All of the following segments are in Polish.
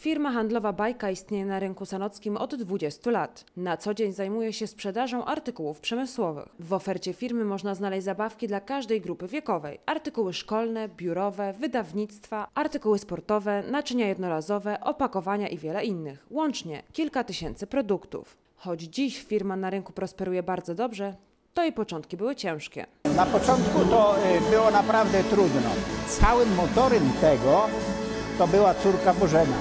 Firma handlowa Bajka istnieje na rynku sanockim od 20 lat. Na co dzień zajmuje się sprzedażą artykułów przemysłowych. W ofercie firmy można znaleźć zabawki dla każdej grupy wiekowej. Artykuły szkolne, biurowe, wydawnictwa, artykuły sportowe, naczynia jednorazowe, opakowania i wiele innych. Łącznie kilka tysięcy produktów. Choć dziś firma na rynku prosperuje bardzo dobrze, to jej początki były ciężkie. Na początku to było naprawdę trudno. Całym motorem tego to była córka Bożena.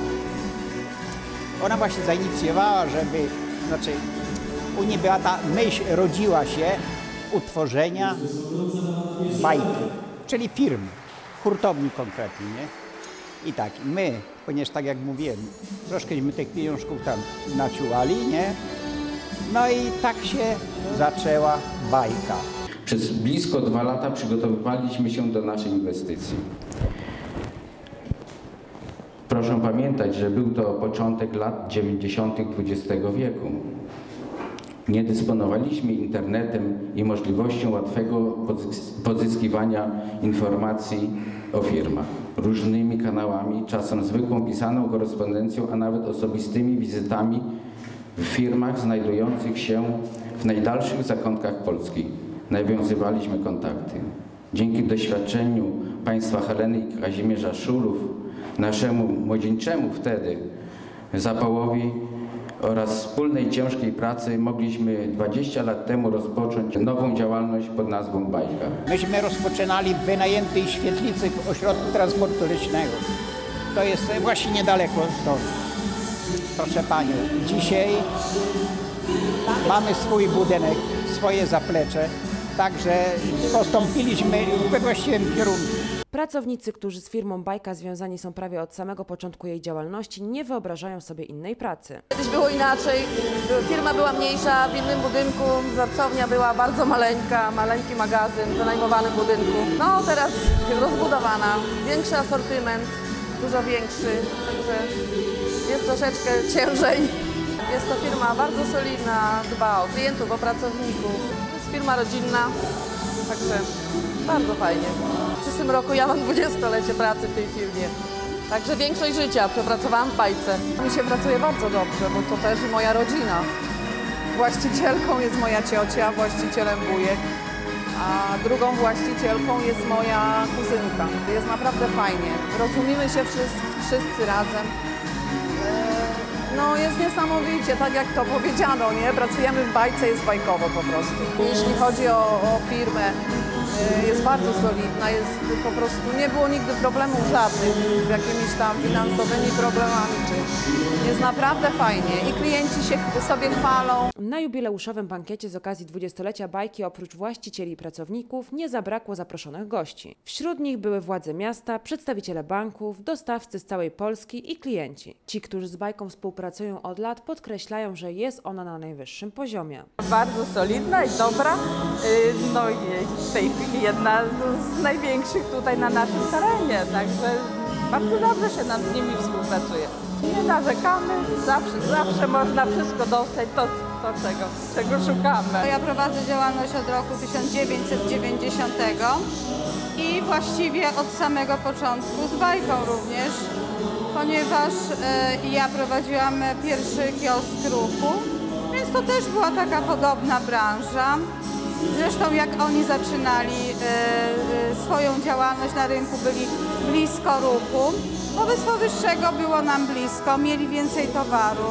Ona właśnie zainicjowała, żeby, u niej była ta myśl, rodziła się utworzenia bajki, czyli firmy, hurtowni konkretnie, nie? I tak, my, ponieważ tak jak mówiłem, troszkęśmy tych pieniążków tam naciułali, nie? No i tak się zaczęła Bajka. Przez blisko 2 lata przygotowywaliśmy się do naszej inwestycji. Proszę pamiętać, że był to początek lat 90. XX wieku. Nie dysponowaliśmy internetem i możliwością łatwego pozyskiwania informacji o firmach. Różnymi kanałami, czasem zwykłą pisaną korespondencją, a nawet osobistymi wizytami w firmach znajdujących się w najdalszych zakątkach Polski nawiązywaliśmy kontakty. Dzięki doświadczeniu państwa Heleny i Kazimierza Szulów, naszemu młodzieńczemu wtedy zapałowi oraz wspólnej ciężkiej pracy mogliśmy 20 lat temu rozpocząć nową działalność pod nazwą Bajka. Myśmy rozpoczynali w wynajętej świetlicy w ośrodku transportu leśnego. To jest właśnie niedaleko stąd. Proszę Panią, dzisiaj mamy swój budynek, swoje zaplecze, także postąpiliśmy we właściwym kierunku. Pracownicy, którzy z firmą Bajka związani są prawie od samego początku jej działalności, nie wyobrażają sobie innej pracy. Kiedyś było inaczej, firma była mniejsza, w innym budynku, zarcownia była bardzo maleńka, maleńki magazyn wynajmowany w budynku. No teraz rozbudowana, większy asortyment, dużo większy, także jest troszeczkę ciężej. Jest to firma bardzo solidna, dba o klientów, o pracowników. Jest firma rodzinna, także bardzo fajnie. W przyszłym roku ja mam 20-lecie pracy w tej firmie, także większość życia przepracowałam w Bajce. Mi się pracuje bardzo dobrze, bo to też moja rodzina. Właścicielką jest moja ciocia, właścicielem wujek, a drugą właścicielką jest moja kuzynka. Jest naprawdę fajnie. Rozumiemy się wszyscy razem. No jest niesamowicie, tak jak to powiedziano, nie? Pracujemy w Bajce, jest bajkowo po prostu. Jeśli chodzi o firmę, jest bardzo solidna, po prostu nie było nigdy problemów żadnych z jakimiś tam finansowymi problemami, jest naprawdę fajnie i klienci się sobie chwalą. Na jubileuszowym bankiecie z okazji 20-lecia Bajki oprócz właścicieli i pracowników nie zabrakło zaproszonych gości. Wśród nich były władze miasta, przedstawiciele banków, dostawcy z całej Polski i klienci. Ci, którzy z Bajką współpracują od lat, podkreślają, że jest ona na najwyższym poziomie. Bardzo solidna i dobra, no i w tej chwili jedna z największych tutaj na naszym terenie, także bardzo dobrze się nam z nimi współpracuje. Nie narzekamy, zawsze można wszystko dostać, to czego szukamy. Ja prowadzę działalność od roku 1990 i właściwie od samego początku z Bajką również, ponieważ ja prowadziłam pierwszy kiosk ruchu, więc to też była taka podobna branża. Zresztą jak oni zaczynali swoją działalność na rynku, byli blisko ruchu. Wobec powyższego było nam blisko, mieli więcej towaru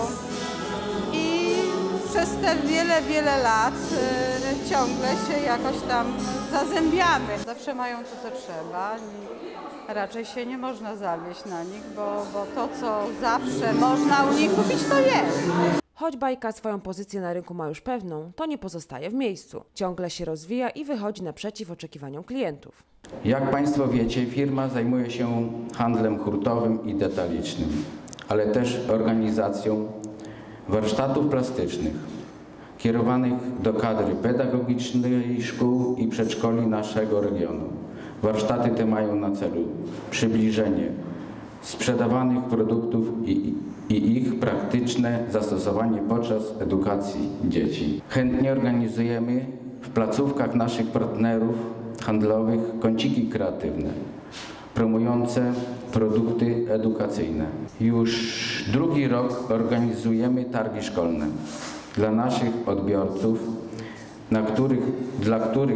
i przez te wiele lat ciągle się jakoś tam zazębiamy. Zawsze mają to, co trzeba. Raczej się nie można zawieść na nich, bo to, co zawsze można u nich kupić, to jest. Choć Bajka swoją pozycję na rynku ma już pewną, to nie pozostaje w miejscu. Ciągle się rozwija i wychodzi naprzeciw oczekiwaniom klientów. Jak Państwo wiecie, firma zajmuje się handlem hurtowym i detalicznym, ale też organizacją warsztatów plastycznych kierowanych do kadry pedagogicznej szkół i przedszkoli naszego regionu. Warsztaty te mają na celu przybliżenie sprzedawanych produktów i ich praktyczne zastosowanie podczas edukacji dzieci. Chętnie organizujemy w placówkach naszych partnerów handlowych kąciki kreatywne, promujące produkty edukacyjne. Już drugi rok organizujemy targi szkolne dla naszych odbiorców, dla których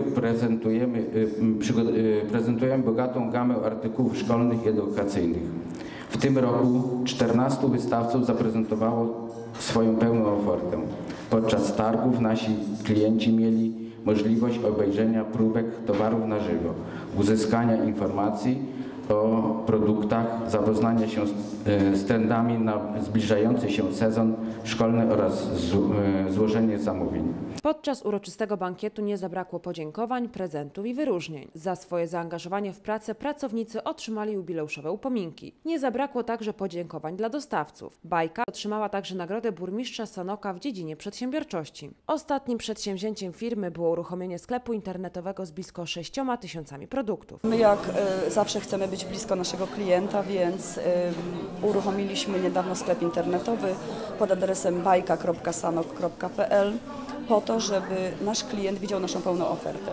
prezentujemy bogatą gamę artykułów szkolnych i edukacyjnych. W tym roku 14 wystawców zaprezentowało swoją pełną ofertę. Podczas targów nasi klienci mieli możliwość obejrzenia próbek towarów na żywo, uzyskania informacji o produktach, zapoznania się z trendami na zbliżający się sezon szkolny oraz złożenie zamówień. Podczas uroczystego bankietu nie zabrakło podziękowań, prezentów i wyróżnień. Za swoje zaangażowanie w pracę pracownicy otrzymali jubileuszowe upominki. Nie zabrakło także podziękowań dla dostawców. Bajka otrzymała także nagrodę burmistrza Sanoka w dziedzinie przedsiębiorczości. Ostatnim przedsięwzięciem firmy było uruchomienie sklepu internetowego z blisko 6 000 produktów. My jak zawsze chcemy być blisko naszego klienta, więc uruchomiliśmy niedawno sklep internetowy pod adresem bajka.sanok.pl po to, żeby nasz klient widział naszą pełną ofertę.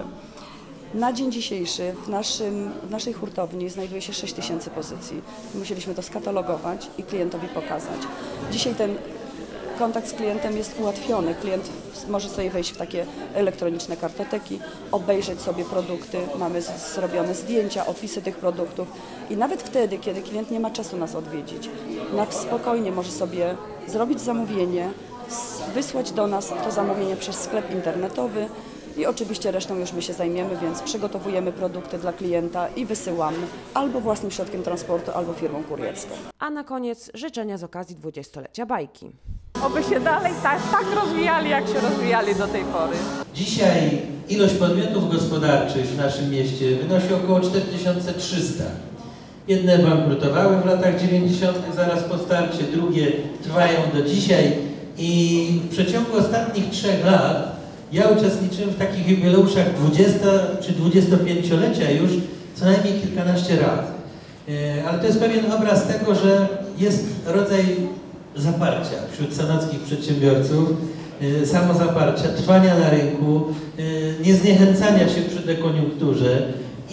Na dzień dzisiejszy w naszej hurtowni znajduje się 6 000 pozycji. Musieliśmy to skatalogować i klientowi pokazać. Dzisiaj ten kontakt z klientem jest ułatwiony. Klient może sobie wejść w takie elektroniczne kartoteki, obejrzeć sobie produkty, mamy zrobione zdjęcia, opisy tych produktów i nawet wtedy, kiedy klient nie ma czasu nas odwiedzić, na spokojnie może sobie zrobić zamówienie, wysłać do nas to zamówienie przez sklep internetowy i oczywiście resztą już my się zajmiemy, więc przygotowujemy produkty dla klienta i wysyłamy albo własnym środkiem transportu, albo firmą kurierską. A na koniec życzenia z okazji 20-lecia bajki. Oby się dalej tak rozwijali, jak się rozwijali do tej pory. Dzisiaj ilość podmiotów gospodarczych w naszym mieście wynosi około 4300. Jedne bankrutowały w latach 90. zaraz po starcie, drugie trwają do dzisiaj i w przeciągu ostatnich 3 lat ja uczestniczyłem w takich jubileuszach 20 czy 25-lecia już co najmniej kilkanaście razy. Ale to jest pewien obraz tego, że jest rodzaj zaparcia wśród sanockich przedsiębiorców, samozaparcia, trwania na rynku, niezniechęcania się przy dekoniunkturze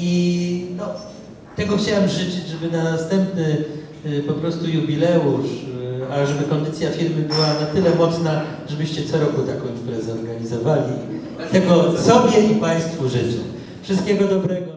i no, tego chciałem życzyć, żeby na następny po prostu jubileusz, a żeby kondycja firmy była na tyle mocna, żebyście co roku taką imprezę organizowali. Tego sobie i Państwu życzę. Wszystkiego dobrego.